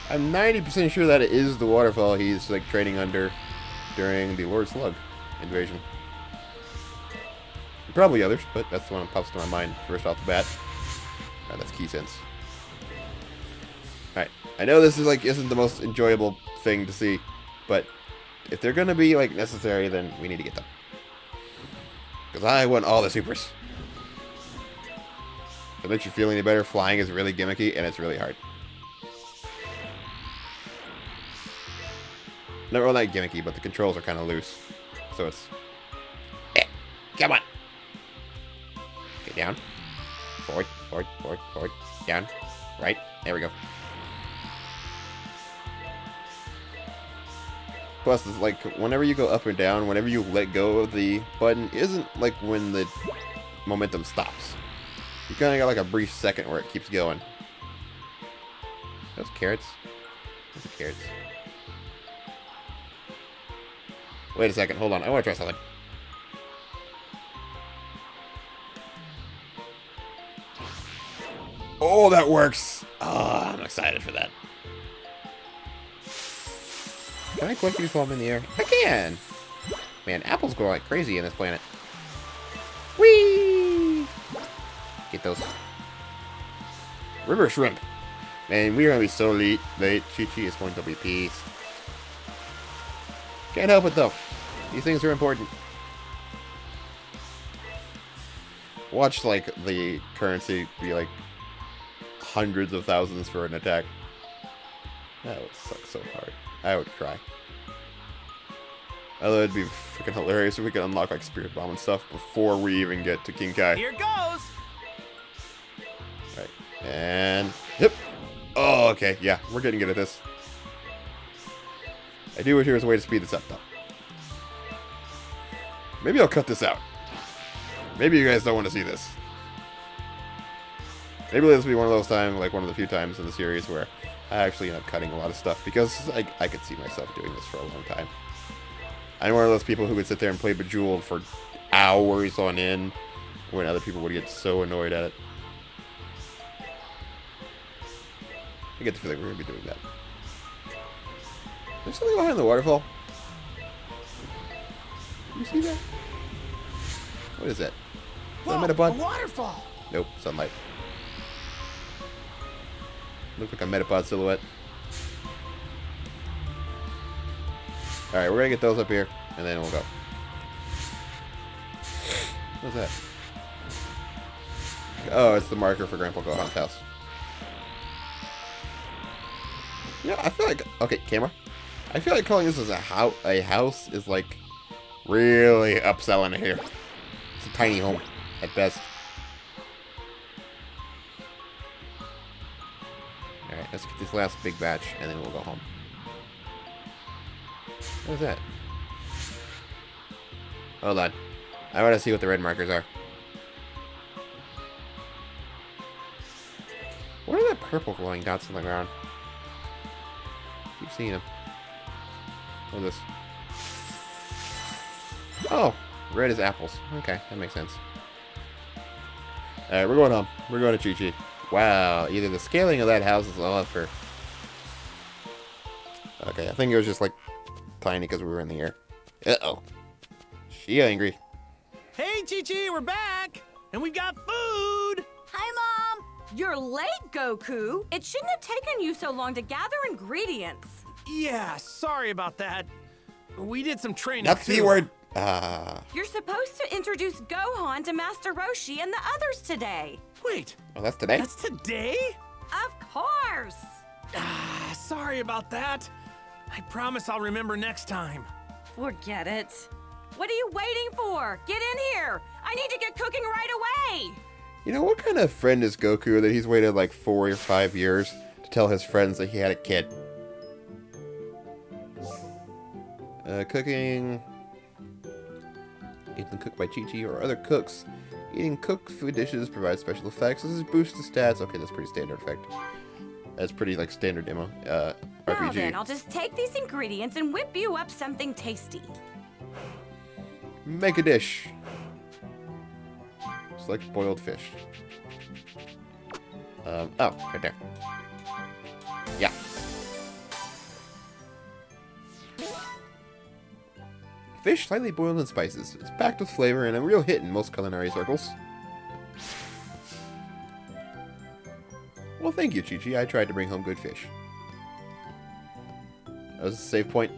I'm 90% sure that it is the waterfall he's like training under during the Lord Slug invasion. Probably others, but that's the one that pops to my mind first off the bat. That's key sense. Alright, I know this is like isn't the most enjoyable thing to see, but if they're gonna be like necessary, then we need to get them. Because I want all the supers. If it makes you feel any better, flying is really gimmicky and it's really hard. Not really gimmicky, but the controls are kind of loose. So it's... come on! Get down. Forward, forward, forward, forward. Down. Right. There we go. Plus, it's like, whenever you go up and down, whenever you let go of the button, isn't like when the momentum stops. You kind of got like a brief second where it keeps going. Those carrots? Those are carrots. Wait a second, hold on. I want to try something. Oh, that works! Oh, I'm excited for that. Can I collect these while I'm in the air? I can! Man, apples grow like crazy in this planet. Whee! Get those. River shrimp. Man, we're gonna be so late. Chi-Chi is going to be pissed. Can't help it though. These things are important. Watch like the currency be like hundreds of thousands for an attack. That would suck so hard. I would cry. Although it'd be freaking hilarious if we could unlock like Spirit Bomb and stuff before we even get to King Kai. Here goes! Alright. And... yep! Oh, okay. Yeah, we're getting good at this. I do wish there was a way to speed this up, though. Maybe I'll cut this out. Maybe you guys don't want to see this. Maybe this will be one of those times, like one of the few times in the series where I actually end up cutting a lot of stuff because I could see myself doing this for a long time. I'm one of those people who would sit there and play Bejeweled for hours on end when other people would get so annoyed at it. I get the feeling we're going to be doing that. There's something behind the waterfall. You see that? What is that? Whoa, Is that a Metapod? a waterfall! Nope, sunlight. Looks like a Metapod silhouette. Alright, we're gonna get those up here, and then we'll go. What's that? Oh, it's the marker for Grandpa Gohan's house. Yeah, I feel like... okay, camera. I feel like calling this as a house is like really upselling it here. It's a tiny home at best. Alright, let's get this last big batch and then we'll go home. What is that? Hold on. I want to see what the red markers are. What are the purple glowing dots on the ground? Keep seeing them. What is this? Oh, red is apples. Okay, that makes sense. Alright, we're going home. We're going to Chi-Chi. Wow, either the scaling of that house is off for... okay, I think it was just like tiny because we were in the air. Uh-oh. She angry. Hey, Chi-Chi, we're back! And we've got food! Hi, Mom! You're late, Goku. It shouldn't have taken you so long to gather ingredients. Yeah, sorry about that. We did some training. That's the word. You're supposed to introduce Gohan to Master Roshi and the others today. Wait, Oh, that's today? that's today? Of course. Sorry about that. I promise I'll remember next time. Forget it. What are you waiting for? Get in here. I need to get cooking right away. You know, what kind of friend is Goku that he's waited like 4 or 5 years to tell his friends that he had a kid? Cooking. Eaten cooked by Chi-Chi or other cooks. Eating cooked food dishes provides special effects. This is boost the stats. Okay, that's pretty standard effect. That's pretty like standard demo. Now RPG. then, I'll just take these ingredients and whip you up something tasty. Make a dish. Select boiled fish. Oh, right there. Yeah. Fish slightly boiled in spices. It's packed with flavor and a real hit in most culinary circles. Well, thank you, Chi-Chi. I tried to bring home good fish. That was a save point.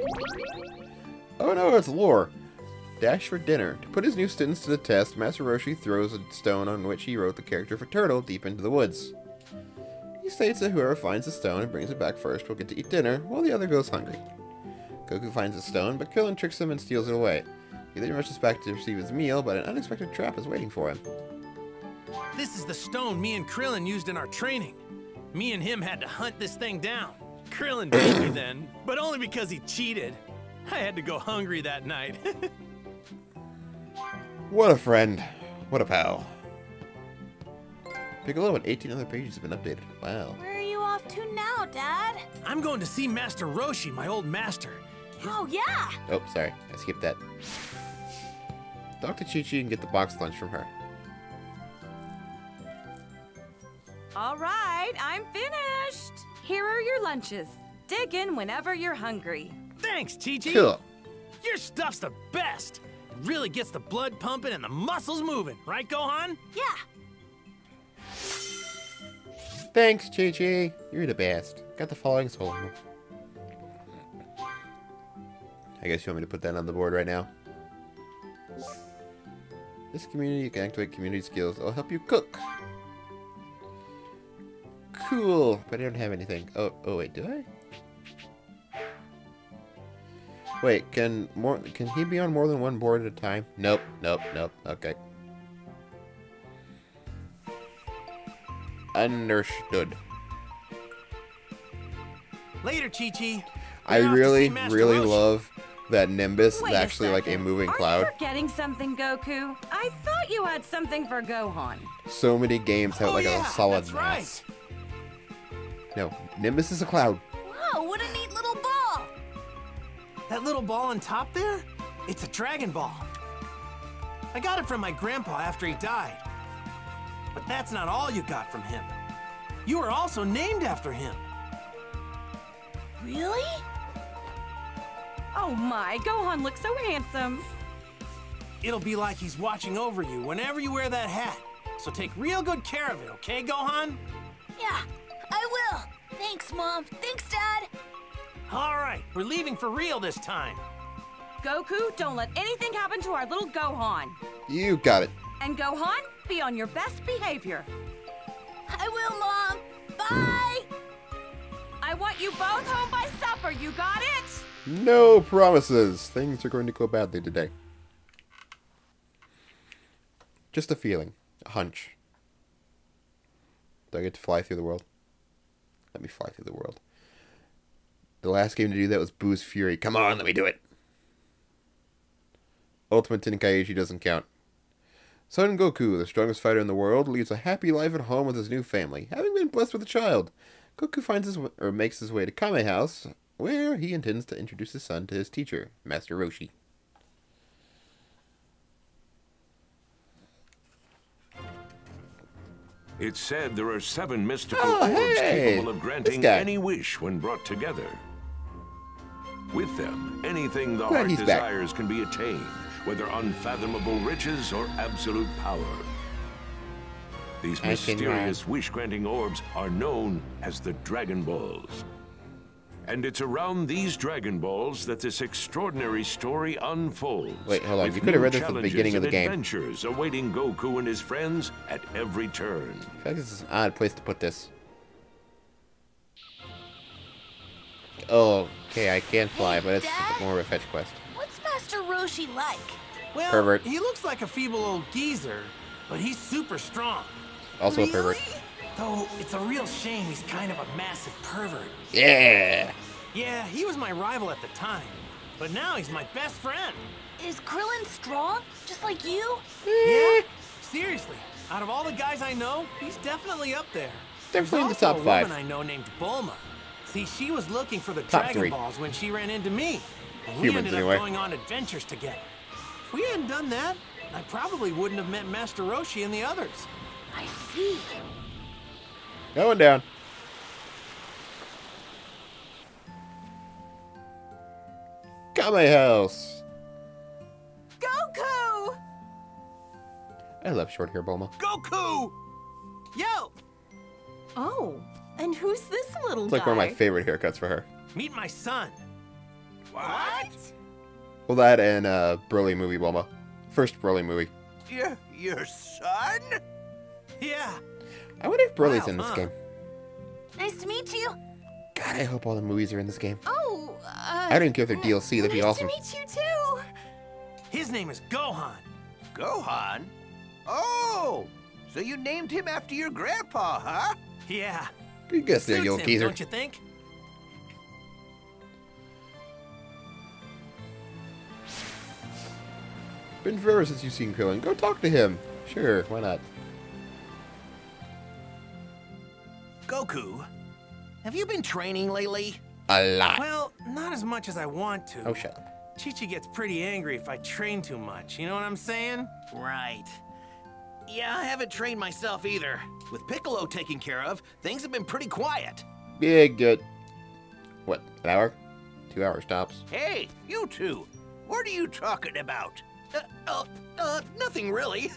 Oh no, it's Lore. Dash for dinner. To put his new students to the test, Master Roshi throws a stone on which he wrote the character for Turtle deep into the woods. He states that whoever finds the stone and brings it back first will get to eat dinner, while the other goes hungry. Goku finds the stone, but Krillin tricks him and steals it away. He then rushes back to receive his meal, but an unexpected trap is waiting for him. This is the stone me and Krillin used in our training. Me and him had to hunt this thing down. Krillin beat me then, but only because he cheated. I had to go hungry that night. What a friend. What a pal. Piccolo and 18 other pages have been updated. Wow. Where are you off to now, Dad? I'm going to see Master Roshi, my old master. Oh, yeah! Oh, sorry. I skipped that. Talk to Chi-Chi and get the box lunch from her. All right, I'm finished. Here are your lunches. Dig in whenever you're hungry. Thanks, Chi-Chi. Cool. Your stuff's the best. It really gets the blood pumping and the muscles moving. Right, Gohan? Yeah. Thanks, Chi-Chi. You're the best. Got the following soul. I guess you want me to put that on the board right now. This community, you can activate community skills. It'll help you cook. Cool, but I don't have anything. Oh wait, do I? Wait, can he be on more than one board at a time? Nope. Okay. Understood. Later, Chi-Chi. I really love that Nimbus is Wait actually like a second. moving Are cloud. you forgetting something, Goku? I thought you had something for Gohan. So many games have like yeah, a solid that's mass. No, Nimbus is a cloud. Wow, what a neat little ball! That little ball on top there? It's a Dragon Ball. I got it from my grandpa after he died. But that's not all you got from him. You were also named after him. Really? Oh my, Gohan looks so handsome. It'll be like he's watching over you whenever you wear that hat. So take real good care of it, okay, Gohan? Yeah, I will. Thanks, Mom. Thanks, Dad. All right, we're leaving for real this time. Goku, don't let anything happen to our little Gohan. You got it. And Gohan, be on your best behavior. I will, Mom. Bye! I want you both home by supper, you got it? No promises. Things are going to go badly today. Just a feeling. A hunch. Do I get to fly through the world? Let me fly through the world. The last game to do that was Boo's Fury. Come on, let me do it. Ultimate Tenkaichi doesn't count. Son Goku, the strongest fighter in the world, leads a happy life at home with his new family, having been blessed with a child. Goku makes his way to Kame House, where he intends to introduce his son to his teacher, Master Roshi. It's said there are 7 mystical Oh, orbs hey, capable of granting this guy. any wish when brought together. With them, anything the Glad heart he's back. desires can be attained, whether unfathomable riches or absolute power. These mysterious wish-granting orbs are known as the Dragon Balls. And it's around these Dragon Balls that this extraordinary story unfolds. Wait, hold on. with You could have new read this at the challenges beginning of the and game. adventures awaiting Goku and his friends at every turn. I feel like this is an odd place to put this. Oh, okay, I can fly, but it's Dad? more of a fetch quest. What's Master Roshi like? Well, Pervert. he looks like a feeble old geezer, but he's super strong. Also a pervert. Though it's a real shame he's kind of a massive pervert. Yeah! Yeah, he was my rival at the time, but now he's my best friend. Is Krillin strong, just like you? Yeah? Seriously, out of all the guys I know, he's definitely up there. Definitely in the There's also top a 5. woman I know named Bulma. See, she was looking for the Top Dragon 3. Balls when she ran into me. And we Humans, ended anyway. up going on adventures together. If we hadn't done that, I probably wouldn't have met Master Roshi and the others. I see. Going down. Kame House. I love short hair Bulma. Goku! Yo! Oh, and who's this little It's guy? like one of my favorite haircuts for her. Meet my son. What? Well, that and Broly movie Bulma. First Broly movie. Your son? Yeah. I wonder if Broly's Wow, in this huh? game. Nice to meet you. God, I hope all the movies are in this game. Oh, I don't care if they're DLC, that'd be awesome. Nice to meet you too. His name is Gohan. Gohan? Oh, so you named him after your grandpa, huh? Yeah. Good guess there, Suits you old him, geezer. don't you think? Been forever since you've seen Krillin. Go talk to him. Sure, why not? Goku, have you been training lately? A lot. Well, not as much as I want to. Oh, shut up. Chi-Chi gets pretty angry if I train too much, you know what I'm saying? Right. Yeah, I haven't trained myself either. With Piccolo taken care of, things have been pretty quiet. Yeah, good. What, an hour? 2 hours tops. Hey, you two. What are you talking about? Nothing really.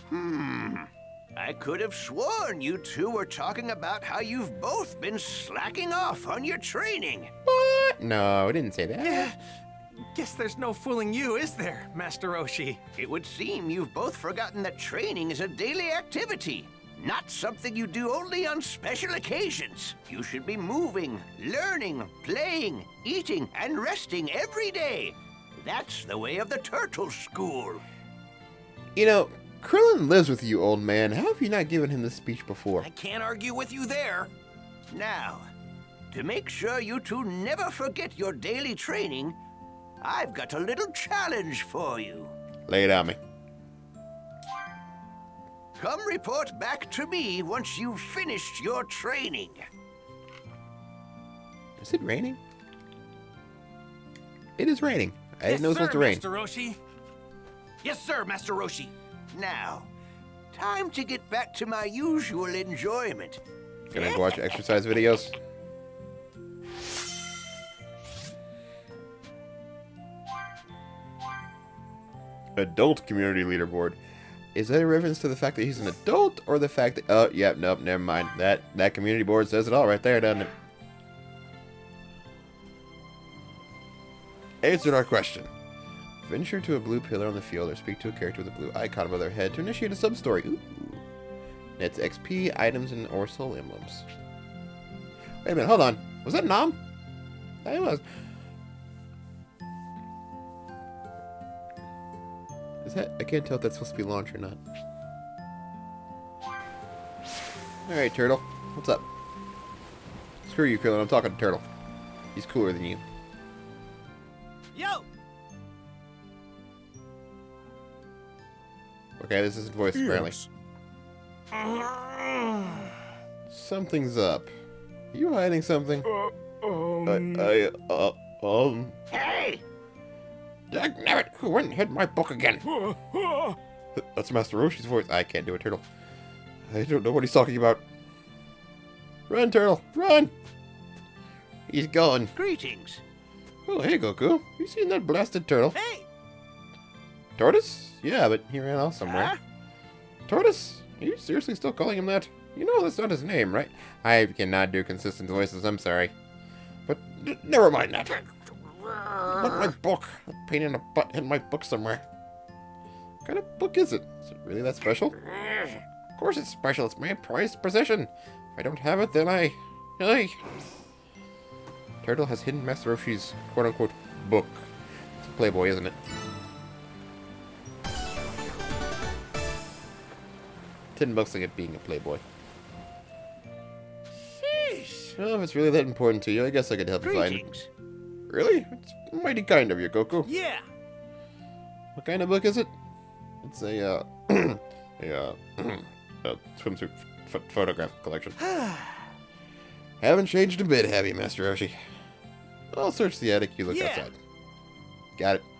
I could have sworn you two were talking about how you've both been slacking off on your training. What? No, I didn't say that. Yeah. Guess there's no fooling you, is there, Master Roshi? It would seem you've both forgotten that training is a daily activity, not something you do only on special occasions. You should be moving, learning, playing, eating, and resting every day. That's the way of the turtle school. You know, Krillin lives with you, old man. How have you not given him this speech before? I can't argue with you there. Now, to make sure you two never forget your daily training, I've got a little challenge for you. Lay it on me. Come report back to me once you've finished your training. Is it raining? It is raining. I Yes, didn't know it was sir, supposed to rain. Master Roshi. Yes, sir, Master Roshi. Now, time to get back to my usual enjoyment. Gonna go watch exercise videos. Adult community leaderboard. Is that a reference to the fact that he's an adult, or the fact that... Oh, yeah, nope, never mind. That community board says it all right there, doesn't it? Answered our question. Venture to a blue pillar on the field or speak to a character with a blue icon above their head to initiate a sub-story. Ooh. Nets XP, items, and or soul emblems. Wait a minute, hold on. Was that Nom? That was. Is that... I can't tell if that's supposed to be launch or not. Alright, Turtle. What's up? Screw you, Krillin. I'm talking to Turtle. He's cooler than you. Yo! Okay, this isn't voice, apparently. Something's up. Are you hiding something? Hey! Dagnabbit, who went and hid my book again? That's Master Roshi's voice. I can't do it, Turtle. I don't know what he's talking about. Run, Turtle, run! He's gone. Greetings. Oh, hey, Goku. You seen that blasted turtle? Hey! Tortoise? Yeah, but he ran off somewhere. Huh? Tortoise? Are you seriously still calling him that? You know that's not his name, right? I cannot do consistent voices, I'm sorry. But never mind that. But my book. A pain in the butt in my book somewhere. What kind of book is it? Is it really that special? Of course it's special. It's my prized possession. If I don't have it, then I... Turtle has hidden Master Roshi's quote-unquote book. It's a Playboy, isn't it? $10 to get being a Playboy. Sheesh. Well, if it's really that important to you, I guess I could help you find it. Greetings. Really? It's mighty kind of you, Goku. Yeah. What kind of book is it? It's a, a swimsuit photograph collection. Haven't changed a bit, have you, Master Roshi? I'll search the attic, you look Yeah. outside. Got it.